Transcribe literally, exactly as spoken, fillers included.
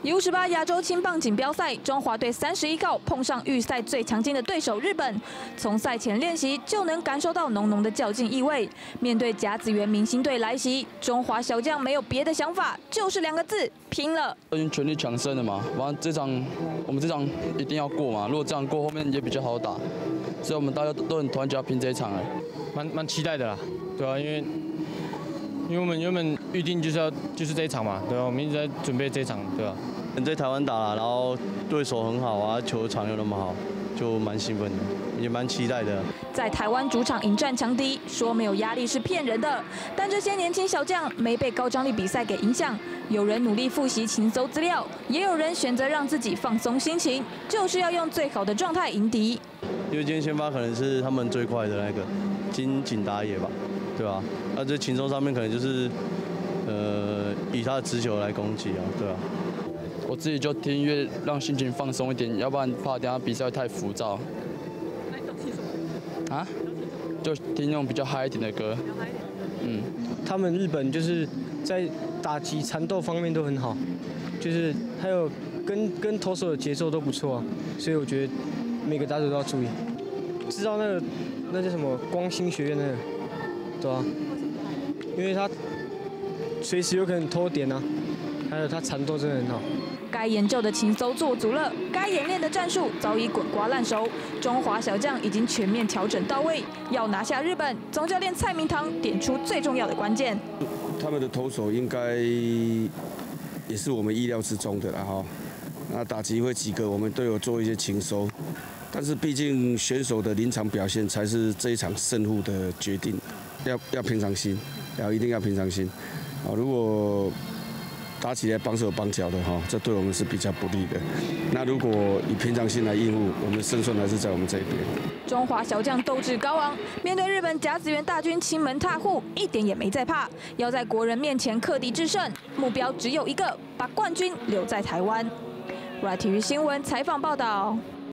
U 十八亚洲青棒锦标赛，中华队三十一号碰上预赛最强劲的对手日本。从赛前练习就能感受到浓浓的较劲意味。面对甲子园明星队来袭，中华小将没有别的想法，就是两个字：拼了。 已经全力抢胜了嘛，反正这场我们这场一定要过嘛。如果这样过，后面也比较好打。所以我们大家都很团结要拼这一场哎， 蛮蛮期待的啦，对啊，因为。 因为我们原本预定就是要就是这一场嘛，对吧？我们一直在准备这一场，对吧？ 在台湾打，然后对手很好啊，球场又那么好，就蛮兴奋的，也蛮期待的。 在台湾主场迎战强敌，说没有压力是骗人的。但这些年轻小将没被高张力比赛给影响，有人努力复习勤搜资料，也有人选择让自己放松心情，就是要用最好的状态迎敌。 因为今天先发可能是他们最快的那个金井打野吧。 对吧、啊？那这禽兽上面可能就是，呃，以他的直球来攻击啊，对吧、啊？ 我自己就听音乐，让心情放松一点，要不然怕等下比赛太浮躁。那你都听什么？啊？就听那种比较嗨一点的歌。嗯。 他们日本就是在打击缠斗方面都很好，就是还有跟跟投手的节奏都不错啊，所以我觉得每个打者都要注意，知道那个那叫什么光星学院那个。 对啊，因为他随时有可能偷点啊，还有他缠斗真的很好。 该研究的情搜做足了，该演练的战术早已滚瓜烂熟。中华小将已经全面调整到位，要拿下日本，总教练蔡明堂点出最重要的关键。 他们的投手应该也是我们意料之中的啦哈。那打击会几个，我们都有做一些情搜，但是毕竟选手的临场表现才是这一场胜负的决定。 要要平常心，要一定要平常心，啊！如果打起来帮手帮脚的哈，这对我们是比较不利的。那如果以平常心来应付，我们的胜算还是在我们这边。 中华小将斗志高昂，面对日本甲子园大军亲门踏户，一点也没在怕，要在国人面前克敌制胜，目标只有一个，把冠军留在台湾。R I T E体育新闻采访报道。